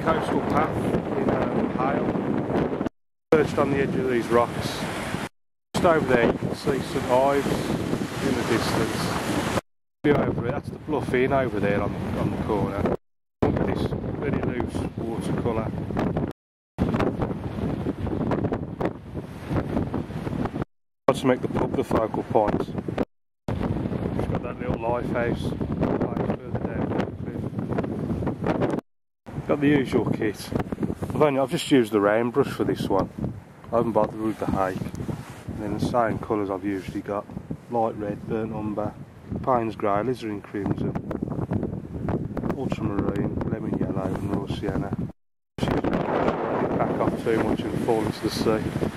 coastal path in Hayle, perched on the edge of these rocks. Just over there you can see some hives in the distance. Over it, that's the Bluff Inn over there on the corner. This very loose watercolour. Got to make the pub the focal point. It's got that little lighthouse further down. Got the usual kit. I've just used the rain brush for this one. I haven't bothered with the hake. And then the same colours I've usually got: light red, burnt umber, Payne's grey, alizarin crimson, ultramarine, lemon yellow and raw sienna. Just use the brush, let it back off too much and fall into the sea.